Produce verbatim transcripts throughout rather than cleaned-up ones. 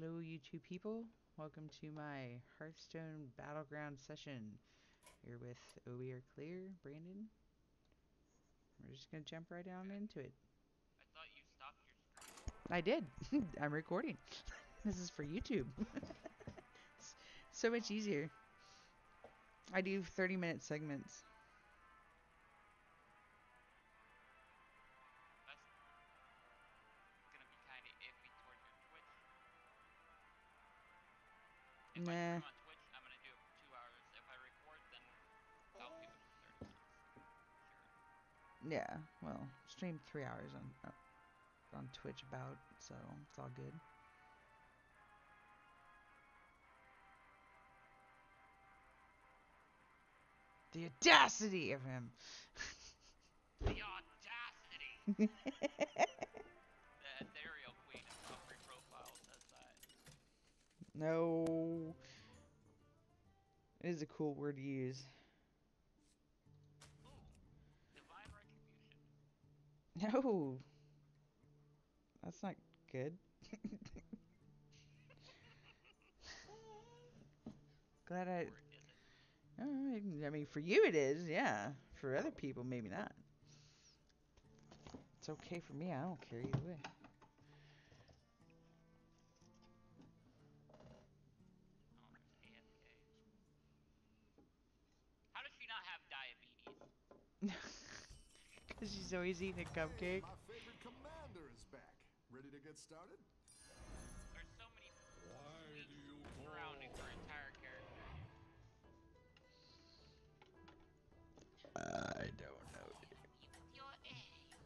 Hello YouTube people, welcome to my Hearthstone Battleground session. Here with OhWeAreClear, Brandon. We're just gonna jump right down into it. I thought you stopped your stream. I did. I'm recording. This is for YouTube. It's so much easier. I do thirty minute segments. That's gonna be kind of iffy towards your Twitch. If I Nah. stream on Twitch, I'm gonna do it for two hours. If I record, then I'll keep it for thirty minutes. Sure. Yeah, well, stream three hours on uh, on Twitch about, so it's all good. The audacity of him! The audacity! The ethereal queen of every profile says that. No. It is a cool word to use. Ooh, divine retribution. No. That's not good. Glad I... Or is it? Uh, I mean, for you it is, yeah. For other people, maybe not. It's okay for me. I don't care either way. Oh, there's A F K. How does she not have diabetes? Because she's always eating a cupcake. Hey, my favorite commander is back. Ready to get started? There's so many surrounding her entire character. I don't know. Use your egg.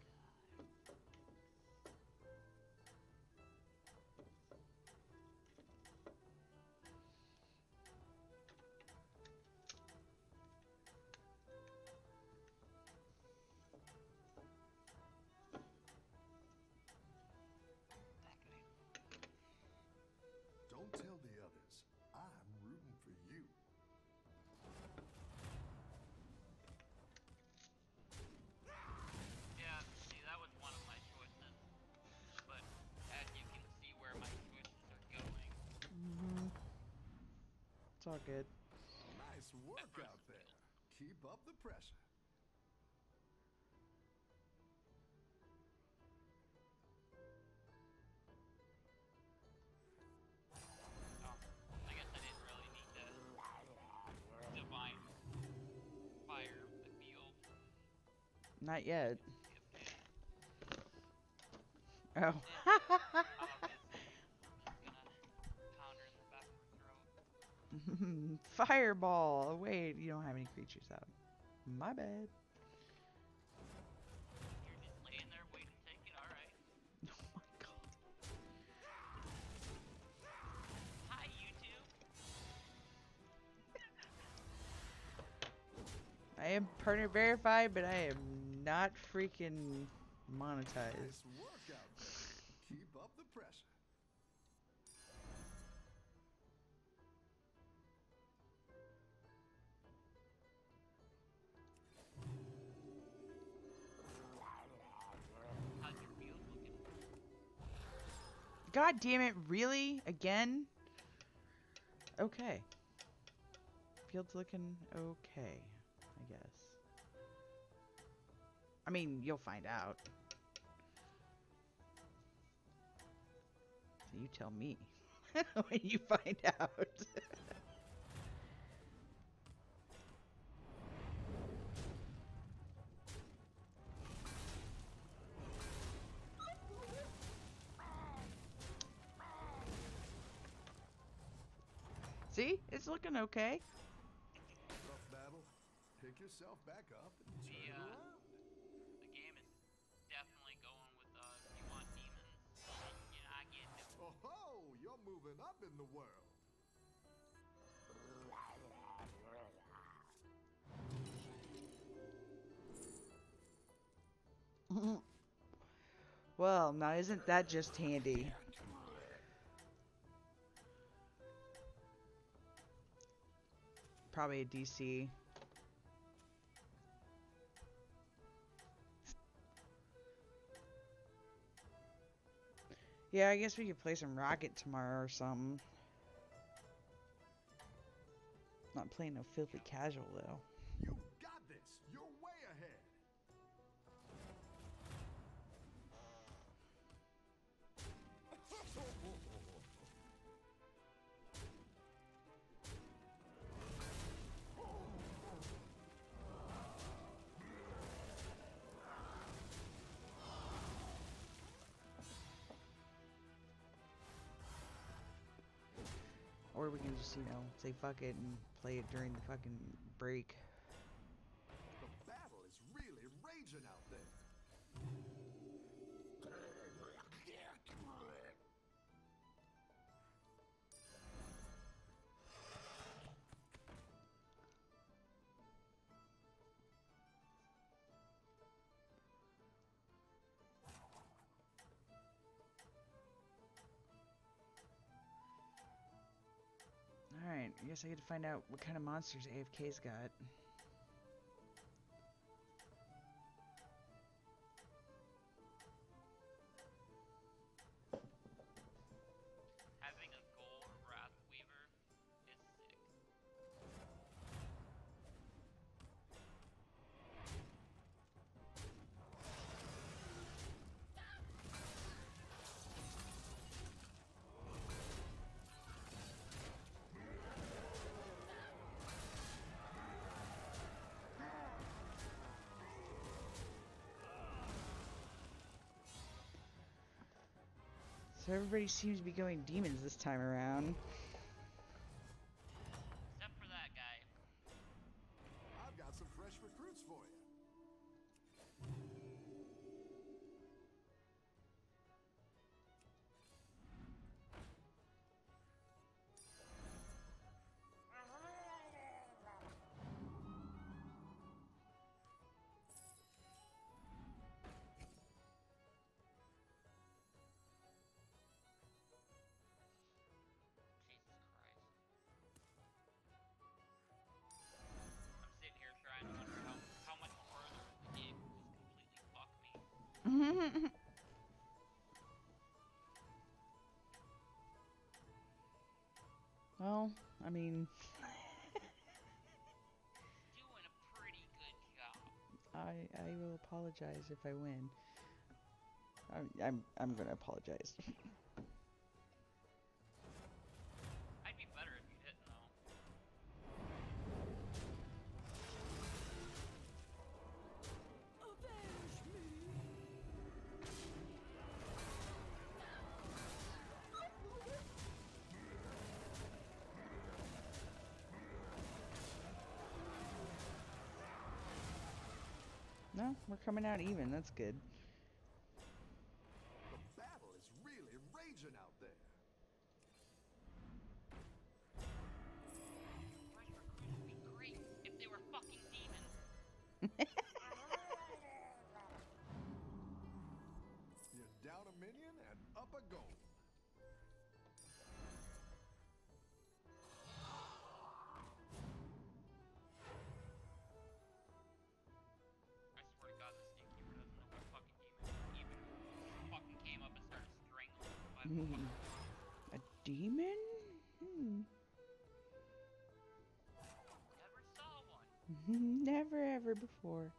Don't tell the others. I'm rooting for you. Yeah, see, that was one of my choices. But as you can see where my choices are going. Mm-hmm. It's all good. Nice work out there. Keep up the pressure. Oh, I guess I didn't really need to divine fire the field. Not yet. Okay. Oh. Yeah. Oh, okay. Just gonna pound her in the back of her throat. Fireball. Wait, you don't have any creatures out. My bad. You're just laying there waiting to take it, alright. Oh my god. Hi, YouTube. I am partner verified, but I am not freaking monetized. Nice work out there. Keep up the pressure. How's your field looking? God damn it, really? Again? Okay. Field's looking okay, I guess. I mean, you'll find out. So you tell me when you find out. See? It's looking okay. Tough battle. Pick yourself back up and turn The, it uh, around. the game is definitely going with, uh, if you want demons, you know, I get it. Oh ho! You're moving up in the world. Well, now isn't that just handy? Probably a D C. Yeah, I guess we could play some Rocket tomorrow or something. Not playing no filthy casual though. You got this. You're way ahead. Or we can just, you know, say fuck it and play it during the fucking break. The battle is really raging out there. Alright, I guess I get to find out what kind of monsters A F K's got. Having a gold Wrath Weaver is sick. So everybody seems to be going demons this time around. Except for that guy. I've got some fresh recruits for you. Jesus Christ. I'm sitting here trying to wonder how, how much further the game will just completely fuck me. Well, I mean, Doing a pretty good job. I I will apologize if I win. I'm I'm I'm gonna apologize. I'd be better if you didn't, though. No, we're coming out even. That's good. The battle is really raging out there. Fresh recruits would be great if they were fucking demons. You're down a minion and up a goal. I swear to God, this Snake Keeper doesn't know what fucking demon even fucking came up and started strangling him by the fucking A demon? Hmm. Never saw one. Never ever before.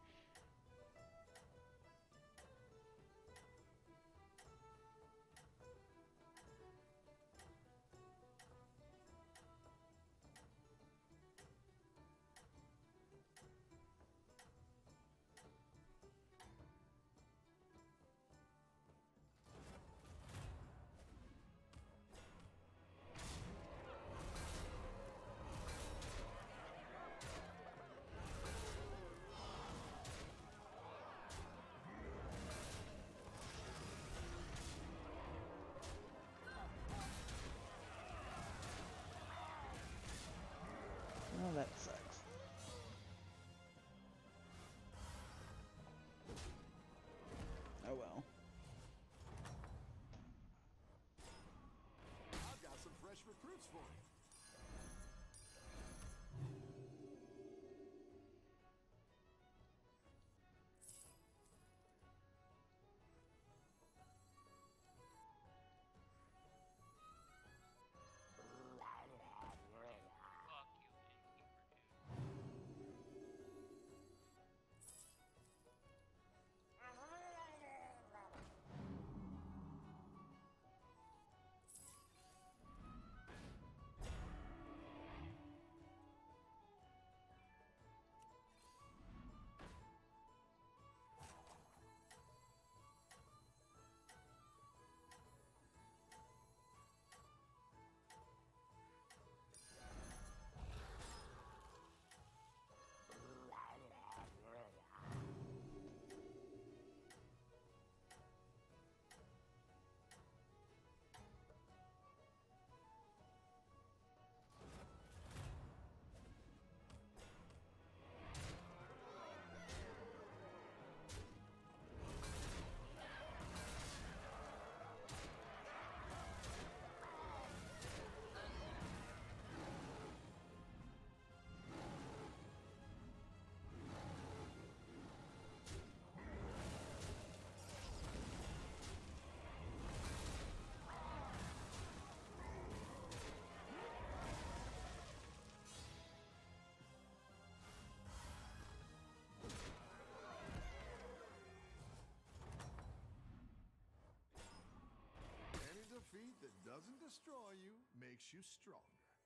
defeat that doesn't destroy you makes you stronger.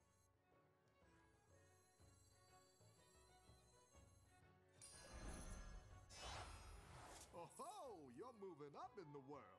Oh ho! You're moving up in the world.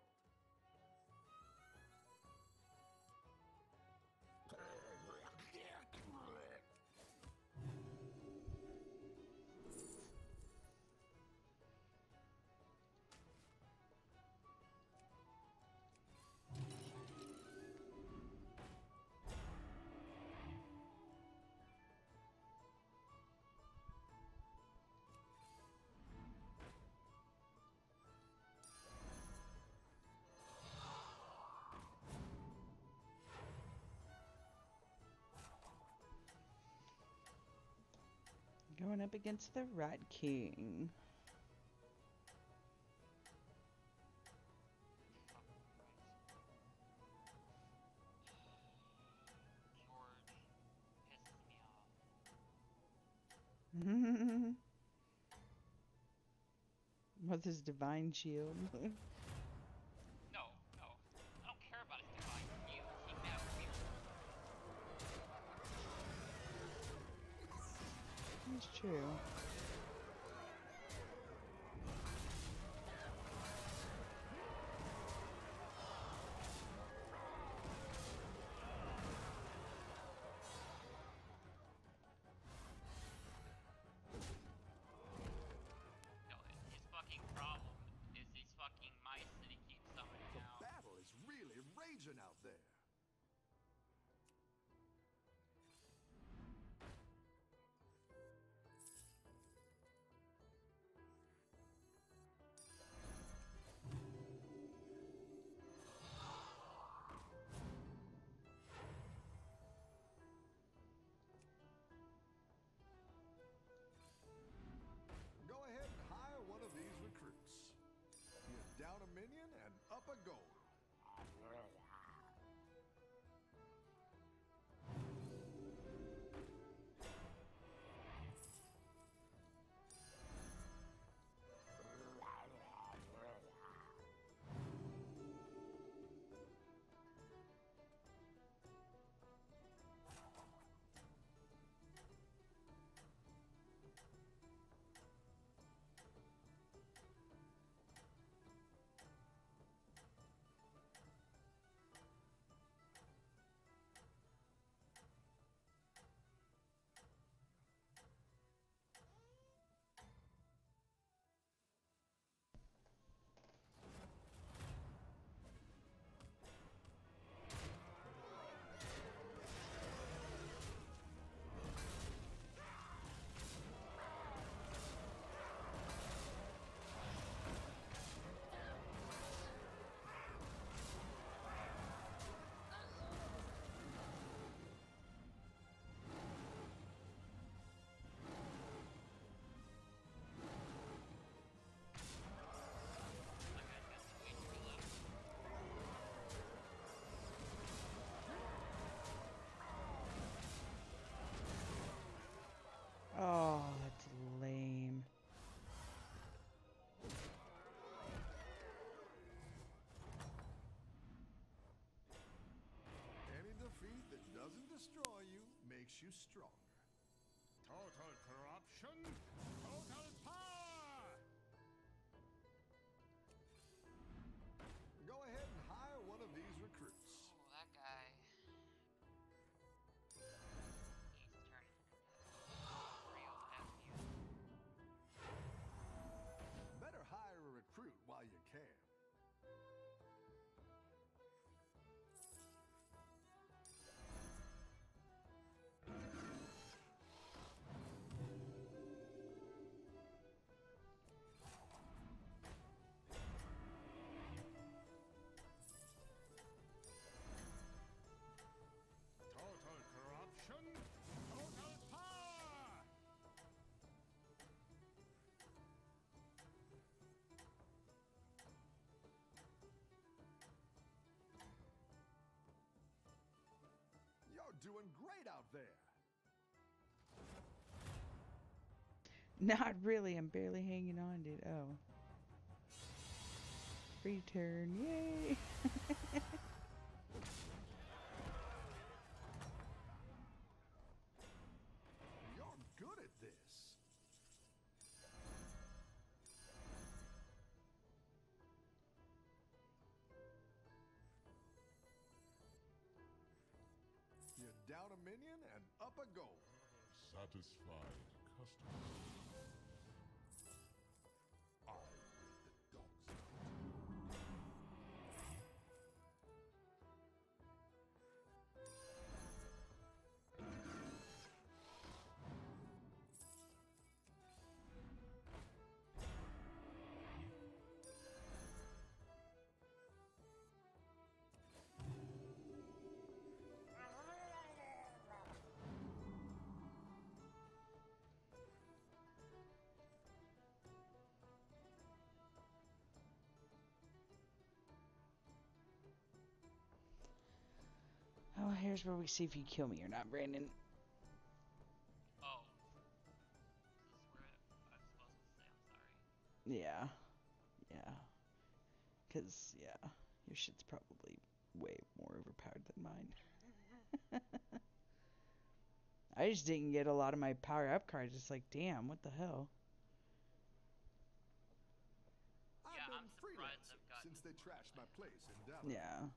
Going up against the Rat King. George pisses me off. With his divine shield. No, no. I don't care about his divine shield. He never will. That's true. No, his fucking problem is these fucking mice that he keeps summoning The out. battle is really raging out there. Go ahead and hire one of these recruits. You're down a minion and up a goal. That guy's got two H P left. Oh, that's lame. Any defeat that doesn't destroy you makes you stronger. Total corruption, total power! Go ahead and hire one of these recruits. Oh, that guy. He's turning into real F U. Better hire a recruit while you can. Total corruption, total power! You're doing great out there. Not really. I'm barely hanging on, dude. Oh. Free turn. Yay. minion and up a goal. Satisfied customers. I let the dogs out. Oh, here's where we see if you kill me or not, Brandon. Oh. This is where I, I was supposed to say I'm sorry. Yeah. Yeah. Because, yeah, your shit's probably way more overpowered than mine. I just didn't get a lot of my power-up cards. It's like, damn, what the hell? Yeah, I've been I'm surprised freelancing I've gotten since this they far, trashed my but- place in Dallas. Yeah.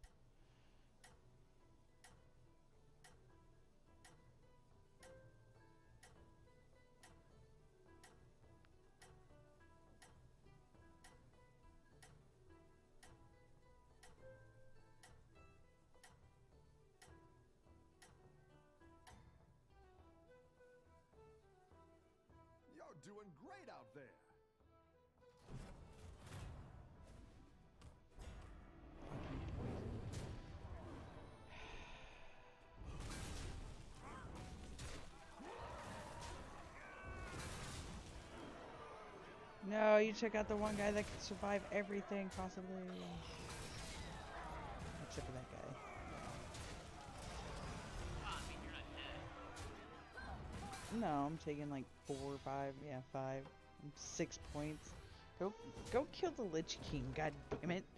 You're doing great out there. No, you took out the one guy that could survive everything, possibly. Except for that guy. Ah, I mean, you're not dead. No, I'm taking like four or five. Yeah, five. Six points. Go, go kill the Lich King, god damn it.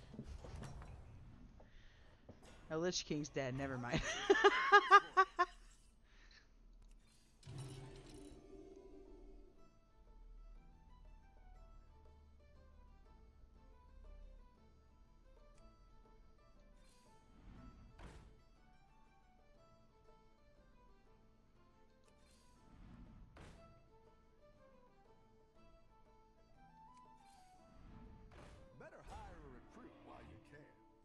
Oh, Lich King's dead, never mind. Better hire a recruit while you can.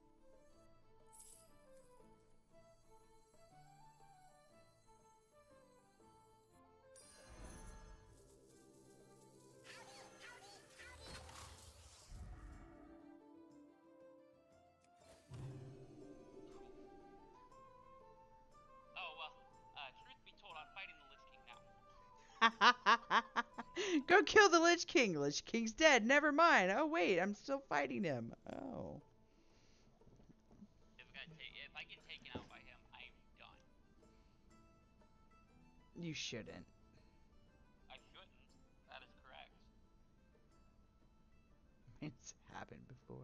Oh, well, uh, truth be told, I'm fighting the Lich King now. Go kill the Lich King. Lich King's dead. Never mind. Oh wait, I'm still fighting him. Oh. If I, got ta- if I get taken out by him, I'm done. You shouldn't. I shouldn't. That is correct. It's happened before.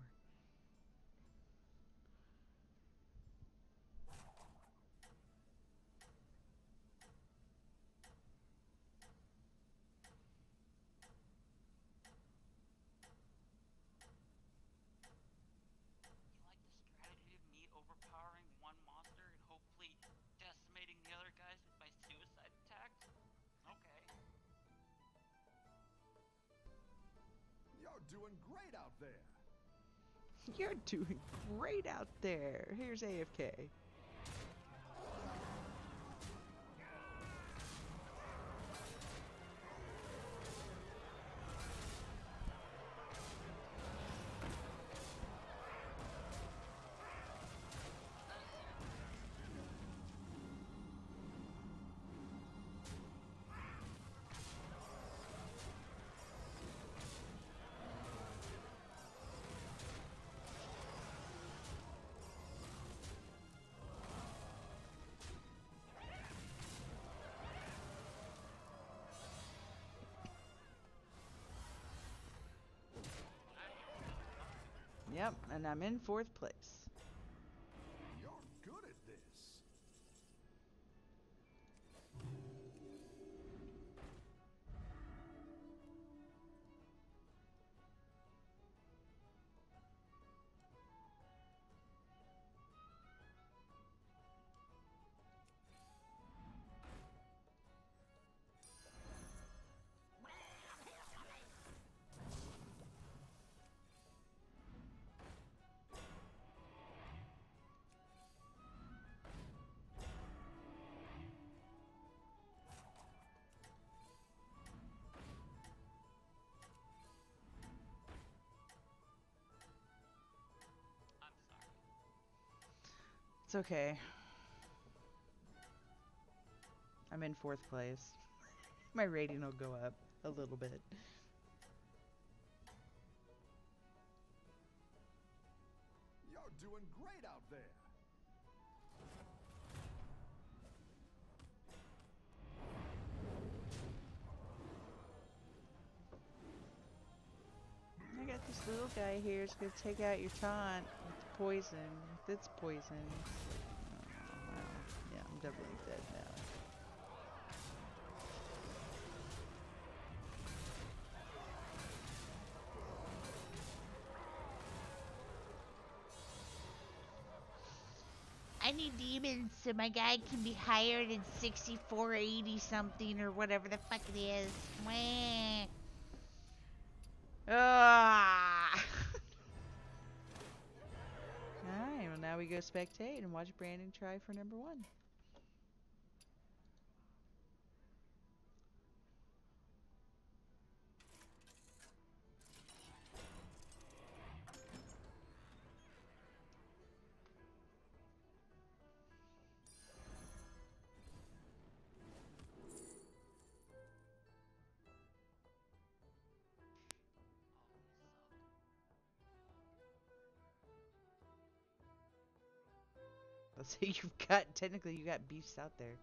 You like the strategy of me overpowering one monster and hopefully decimating the other guys with my suicide attack? Okay. You're doing great out there. You're doing great out there. Here's A F K. Yep, and I'm in fourth place. You're good at this. It's okay. I'm in fourth place. My rating will go up a little bit. You're doing great out there. I got this little guy here. It's gonna take out your taunt with poison. If it's poison. Oh, wow. Yeah, I'm definitely dead now. I need demons so my guy can be higher than sixty-four eighty something or whatever the fuck it is. Wah. Ah! Alright, well now we go spectate and watch Brandon try for number one. Let's say you've got, technically you got beasts out there.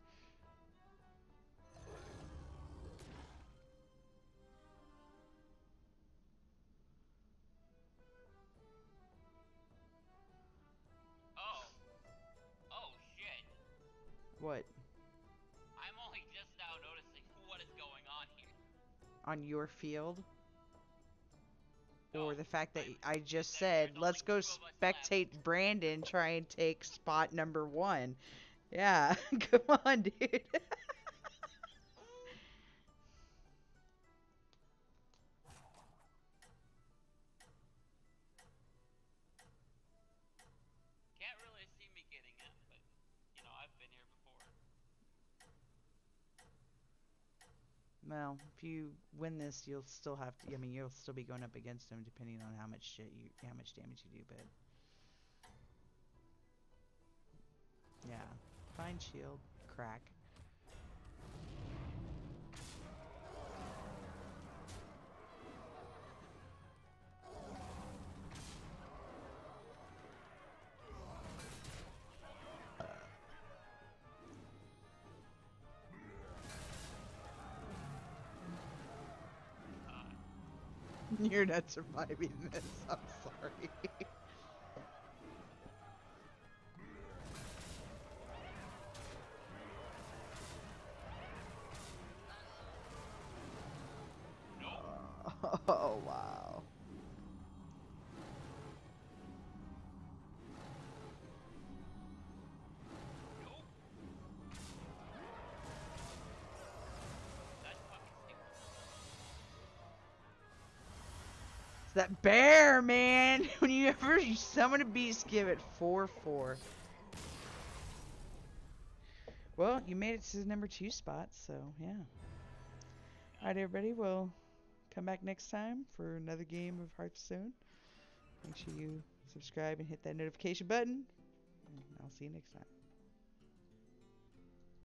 Oh. Oh shit. What? I'm only just now noticing what is going on here. On your field? No, Or the fact that I'm, I just there- said, there's let's only go two of us left. spectate Brandon try and take spot number one. Yeah, come on, dude. Can't really see me getting in, but, you know, I've been here before. Well, if you win this, you'll still have to, I mean, you'll still be going up against him depending on how much shit you, how much damage you do, but. Yeah. Fine shield. Crack. You're not surviving this. I'm sorry. Nope. Oh, wow. Nope. That's fucking stupid. It's that bear, man. When you ever summon a beast, give it four four. Well, you made it to the number two spot, so yeah. Alright, everybody, we'll come back next time for another game of Hearthstone. Make sure you subscribe and hit that notification button. And I'll see you next time.